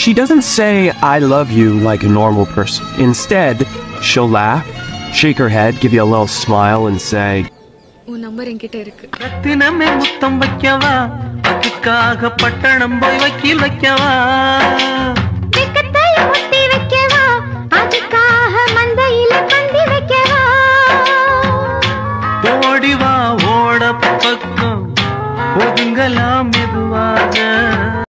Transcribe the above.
She doesn't say, I love you like a normal person. Instead, she'll laugh, shake her head, give you a little smile, and say, உன் number என்கிட்ட இருக்கு. ரத்தினமே முத்தம் வைக்கவா, அதுக்காக பட்டணம் போய் வக்கீல் வைக்கவா, வெக்கத்தை ஒட்டி வைக்கவா, அதுக்காக மந்தையில பந்தி வைக்கவா, ஓடிவா ஓட பக்கம் ஒதுங்கலாம் மெதுவாக.